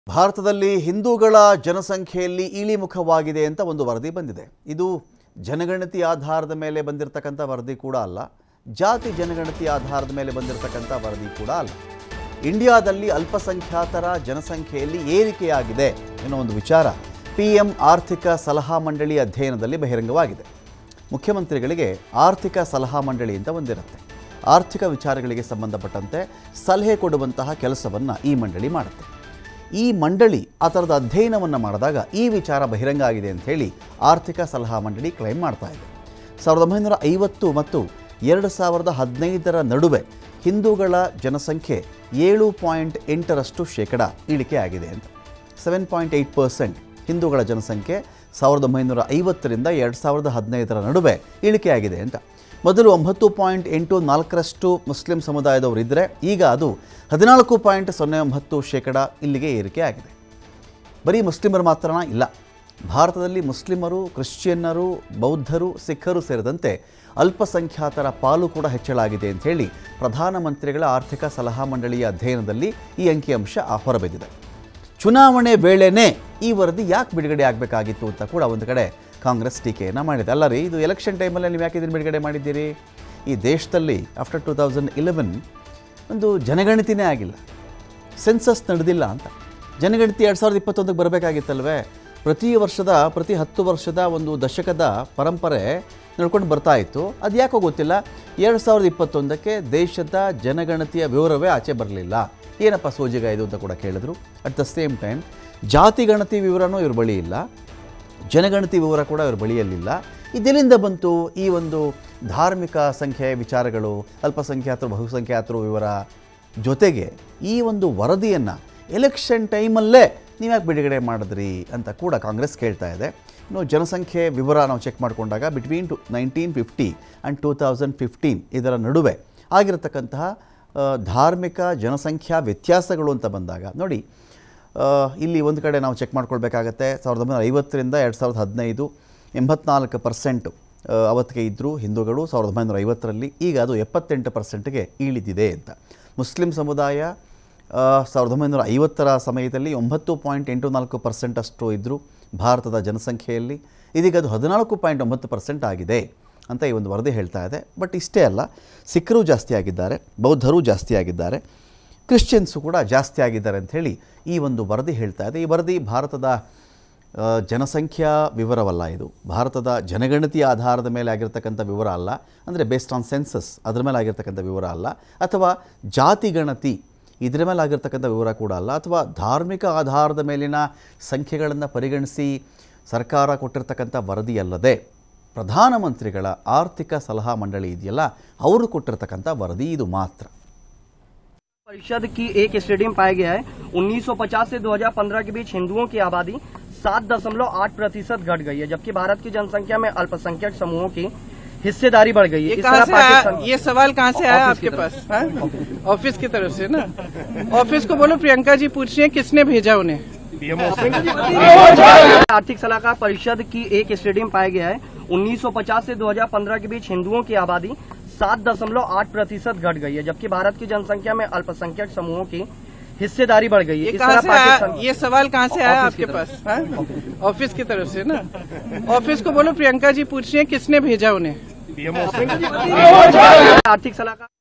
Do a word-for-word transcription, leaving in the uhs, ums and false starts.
ಭಾರತದಲ್ಲಿ ಹಿಂದೂಗಳ ಜನಸಂಖ್ಯೆಯಲ್ಲಿ ಇಳಿಮುಖವಾಗಿದೆ ಅಂತ ಒಂದು ವರದಿ ಬಂದಿದೆ. ಇದು ಜನಗಣತಿ ಆಧಾರದ ಮೇಲೆ ಬಂದಿರತಕ್ಕಂತ ವರದಿ ಕೂಡ ಅಲ್ಲ, ಜಾತಿ ಜನಗಣತಿ ಆಧಾರದ ಮೇಲೆ ಬಂದಿರತಕ್ಕಂತ ವರದಿ ಕೂಡ ಅಲ್ಲ. ಇಂಡಿಯಾದಲ್ಲಿ ಅಲ್ಪಸಂಖ್ಯಾತರ ಜನಸಂಖ್ಯೆಯಲ್ಲಿ ಏರಿಕೆಯಾಗಿದೆ ಅನ್ನೋ ಒಂದು ವಿಚಾರ ಪಿಎಂ ಆರ್ಥಿಕ ಸಲಹಾ ಮಂಡಳಿ ಅಧ್ಯಯನದಲ್ಲಿ ಬಹಿರಂಗವಾಗಿದೆ. ಮುಖ್ಯಮಂತ್ರಿಗಳಿಗೆ ಆರ್ಥಿಕ ಸಲಹಾ ಮಂಡಳಿ ಅಂತ ಒಂದಿರುತ್ತೆ. ಆರ್ಥಿಕ ವಿಚಾರಗಳಿಗೆ ಸಂಬಂಧಪಟ್ಟಂತೆ ಸಲಹೆ ಕೊಡುವಂತಹ ಕೆಲಸವನ್ನು ಈ ಮಂಡಳಿ ಮಾಡುತ್ತೆ. ಈ ಮಂಡಳಿ ಆ ಥರದ ಅಧ್ಯಯನವನ್ನು ಮಾಡಿದಾಗ ಈ ವಿಚಾರ ಬಹಿರಂಗ ಆಗಿದೆ ಅಂತ ಹೇಳಿ ಆರ್ಥಿಕ ಸಲಹಾ ಮಂಡಳಿ ಕ್ಲೈಮ್ ಮಾಡ್ತಾ ಇದೆ. ಸಾವಿರದ ಒಂಬೈನೂರ ಐವತ್ತು ಮತ್ತು ಎರಡು ಸಾವಿರದ ಹದಿನೈದರ ನಡುವೆ ಹಿಂದೂಗಳ ಜನಸಂಖ್ಯೆ ಏಳು ಪಾಯಿಂಟ್ ಎಂಟರಷ್ಟು ಶೇಕಡ ಇಳಿಕೆ ಆಗಿದೆ ಅಂತ. ಸೆವೆನ್ ಪಾಯಿಂಟ್ ಏಯ್ಟ್ ಪರ್ಸೆಂಟ್ ಹಿಂದೂಗಳ ಜನಸಂಖ್ಯೆ ಸಾವಿರದ ಒಂಬೈನೂರ ಐವತ್ತರಿಂದ ಎರಡು ಸಾವಿರದ ಹದಿನೈದರ ನಡುವೆ ಇಳಿಕೆಯಾಗಿದೆ ಅಂತ. ಮೊದಲು ಒಂಬತ್ತು ಪಾಯಿಂಟ್ ಎಂಟು ನಾಲ್ಕರಷ್ಟು ಮುಸ್ಲಿಂ ಸಮುದಾಯದವರು ಇದ್ದರೆ ಈಗ ಅದು ಹದಿನಾಲ್ಕು ಪಾಯಿಂಟ್ ಸೊನ್ನೆ ಒಂಬತ್ತು ಶೇಕಡ ಇಲ್ಲಿಗೆ ಏರಿಕೆ ಆಗಿದೆ. ಬರೀ ಮುಸ್ಲಿಮರು ಮಾತ್ರನಾ? ಇಲ್ಲ, ಭಾರತದಲ್ಲಿ ಮುಸ್ಲಿಮರು, ಕ್ರಿಶ್ಚಿಯನ್ನರು, ಬೌದ್ಧರು, ಸಿಖ್ಖರು ಸೇರಿದಂತೆ ಅಲ್ಪಸಂಖ್ಯಾತರ ಪಾಲು ಕೂಡ ಹೆಚ್ಚಳಾಗಿದೆ ಅಂತ ಹೇಳಿ ಪ್ರಧಾನಮಂತ್ರಿಗಳ ಆರ್ಥಿಕ ಸಲಹಾ ಮಂಡಳಿಯ ಅಧ್ಯಯನದಲ್ಲಿ ಈ ಅಂಕಿಅಂಶ ಹೊರಬಿದ್ದಿದೆ. ಚುನಾವಣೆ ವೇಳೆನೇ ಈ ವರದಿ ಯಾಕೆ ಬಿಡುಗಡೆ ಆಗಬೇಕಾಗಿತ್ತು ಅಂತ ಕೂಡ ಒಂದು ಕಡೆ ಕಾಂಗ್ರೆಸ್ ಟೀಕೆಯನ್ನು ಮಾಡಿದೆ. ಅಲ್ಲ ರೀ, ಇದು ಎಲೆಕ್ಷನ್ ಟೈಮಲ್ಲಿ ನೀವು ಯಾಕೆ ಇದನ್ನು ಬಿಡುಗಡೆ ಮಾಡಿದ್ದೀರಿ? ಈ ದೇಶದಲ್ಲಿ ಆಫ್ಟರ್ ಟೂ ತೌಸಂಡ್ ಇಲೆವೆನ್ ಒಂದು ಜನಗಣತಿನೇ ಆಗಿಲ್ಲ, ಸೆನ್ಸಸ್ ನಡೆದಿಲ್ಲ ಅಂತ. ಜನಗಣತಿ ಎರಡು ಸಾವಿರದ ಇಪ್ಪತ್ತೊಂದಕ್ಕೆ ಬರಬೇಕಾಗಿತ್ತಲ್ವೇ? ಪ್ರತಿ ವರ್ಷದ ಪ್ರತಿ ಹತ್ತು ವರ್ಷದ ಒಂದು ದಶಕದ ಪರಂಪರೆ ನಡ್ಕೊಂಡು ಬರ್ತಾ ಇತ್ತು. ಅದು ಯಾಕೋ ಗೊತ್ತಿಲ್ಲ, ಎರಡು ಸಾವಿರದ ಇಪ್ಪತ್ತೊಂದಕ್ಕೆ ದೇಶದ ಜನಗಣತಿಯ ವಿವರವೇ ಆಚೆ ಬರಲಿಲ್ಲ. ಏನಪ್ಪ ಸೋಜಿಗ ಇದು ಅಂತ ಕೂಡ ಕೇಳಿದ್ರು. ಅಟ್ ದ ಸೇಮ್ ಟೈಮ್ ಜಾತಿ ಗಣತಿ ವಿವರನೂ ಇವ್ರ ಬಳಿ ಇಲ್ಲ, ಜನಗಣತಿ ವಿವರ ಕೂಡ ಇವ್ರ ಬಳಿಯಲ್ಲಿಲ್ಲ. ಇದೆಲ್ಲಿಂದ ಬಂತು ಈ ಒಂದು ಧಾರ್ಮಿಕ ಸಂಖ್ಯೆಯ ವಿಚಾರಗಳು, ಅಲ್ಪಸಂಖ್ಯಾತರು ಬಹುಸಂಖ್ಯಾತರು ವಿವರ ಜೊತೆಗೆ ಈ ಒಂದು ವರದಿಯನ್ನು ಎಲೆಕ್ಷನ್ ಟೈಮಲ್ಲೇ ನೀವ್ಯಾಕೆ ಬಿಡುಗಡೆ ಮಾಡಿದ್ರಿ ಅಂತ ಕೂಡ ಕಾಂಗ್ರೆಸ್ ಕೇಳ್ತಾ ಇದೆ. ಇನ್ನು ಜನಸಂಖ್ಯೆ ವಿವರ ನಾವು ಚೆಕ್ ಮಾಡಿಕೊಂಡಾಗ between to nineteen fifty and two thousand fifteen ಇದರ ನಡುವೆ ಆಗಿರತಕ್ಕಂತಹ ಧಾರ್ಮಿಕ ಜನಸಂಖ್ಯಾ ವ್ಯತ್ಯಾಸಗಳು ಅಂತ ಬಂದಾಗ ನೋಡಿ, ಇಲ್ಲಿ ಒಂದು ಕಡೆ ನಾವು ಚೆಕ್ ಮಾಡ್ಕೊಳ್ಬೇಕಾಗತ್ತೆ. ಸಾವಿರದ ಒಂಬೈನೂರ ಐವತ್ತರಿಂದ ಎರಡು ಸಾವಿರದ ಹದಿನೈದು ಎಂಬತ್ನಾಲ್ಕು ಪರ್ಸೆಂಟು ಅವತ್ತಿಗೆ ಇದ್ದರು ಹಿಂದೂಗಳು ಸಾವಿರದ ಒಂಬೈನೂರ ಐವತ್ತರಲ್ಲಿ, ಈಗ ಅದು ಎಪ್ಪತ್ತೆಂಟು ಪರ್ಸೆಂಟ್ಗೆ ಇಳಿದಿದೆ ಅಂತ. ಮುಸ್ಲಿಂ ಸಮುದಾಯ ಸಾವಿರದ ಒಂಬೈನೂರ ಐವತ್ತರ ಸಮಯದಲ್ಲಿ ಒಂಬತ್ತು ಪಾಯಿಂಟ್ ಎಂಟು ನಾಲ್ಕು ಪರ್ಸೆಂಟ್ ಅಷ್ಟು ಇದ್ದರು ಭಾರತದ ಜನಸಂಖ್ಯೆಯಲ್ಲಿ, ಇದೀಗ ಅದು ಹದಿನಾಲ್ಕು ಪಾಯಿಂಟ್ ಒಂಬತ್ತು ಪರ್ಸೆಂಟ್ ಆಗಿದೆ ಅಂತ ಈ ಒಂದು ವರದಿ ಹೇಳ್ತಾ ಇದೆ. ಬಟ್ ಇಷ್ಟೇ ಅಲ್ಲ, ಸಿಖ್ಖರು ಜಾಸ್ತಿ ಆಗಿದ್ದಾರೆ, ಬೌದ್ಧರು ಜಾಸ್ತಿ ಆಗಿದ್ದಾರೆ, ಕ್ರಿಶ್ಚಿಯನ್ಸು ಕೂಡ ಜಾಸ್ತಿ ಆಗಿದ್ದಾರೆ ಅಂಥೇಳಿ ಈ ಒಂದು ವರದಿ ಹೇಳ್ತಾ ಇದೆ. ಈ ವರದಿ ಭಾರತದ ಜನಸಂಖ್ಯಾ ವಿವರವಲ್ಲ, ಇದು ಭಾರತದ ಜನಗಣತಿ ಆಧಾರದ ಮೇಲೆ ಆಗಿರ್ತಕ್ಕಂಥ ವಿವರ ಅಲ್ಲ, ಅಂದರೆ ಬೇಸ್ಡ್ ಆನ್ ಸೆನ್ಸಸ್ ಅದರ ಮೇಲೆ ಆಗಿರ್ತಕ್ಕಂಥ ವಿವರ ಅಲ್ಲ, ಅಥವಾ ಜಾತಿ ಗಣತಿ ಇದರ ಮೇಲೆ ಆಗಿರ್ತಕ್ಕಂಥ ವಿವರ ಕೂಡ ಅಲ್ಲ, ಅಥವಾ ಧಾರ್ಮಿಕ ಆಧಾರದ ಮೇಲಿನ ಸಂಖ್ಯೆಗಳನ್ನು ಪರಿಗಣಿಸಿ ಸರ್ಕಾರ ಕೊಟ್ಟಿರ್ತಕ್ಕಂಥ ವರದಿಯಲ್ಲದೆ ಪ್ರಧಾನಮಂತ್ರಿಗಳ ಆರ್ಥಿಕ ಸಲಹಾ ಮಂಡಳಿ ಇದೆಯಲ್ಲ ಅವರು ಕೊಟ್ಟಿರ್ತಕ್ಕಂಥ ವರದಿ ಇದು ಮಾತ್ರ. परिषद की एक स्टडी में पाया गया है उन्नीस सौ पचास से दो हज़ार पंद्रह के बीच हिंदुओं की आबादी सात दशमलव आठ प्रतिशत घट गई है, जबकि भारत की जनसंख्या में अल्पसंख्यक समूहों की हिस्सेदारी बढ़ गई है. ये कहाँ से आया? ये सवाल कहाँ से आया आपके पास? ऑफिस की तरफ से ना? ऑफिस को बोलो प्रियंका जी पूछ रही है किसने भेजा उन्हें. आर्थिक सलाहकार परिषद की एक स्टडी में पाया गया है उन्नीस सौ पचास से दो हज़ार पंद्रह के बीच हिंदुओं की आबादी सात दशमलव आठ प्रतिशत घट गई है, जबकि भारत की जनसंख्या में अल्पसंख्यक समूहों की हिस्सेदारी बढ़ गई है. ये कहाँ से आया? ये सवाल कहाँ से आया आपके पास? ऑफिस की तरफ से ना? ऑफिस को बोलो प्रियंका जी पूछ रही है किसने भेजा उन्हें. आर्थिक सलाहकार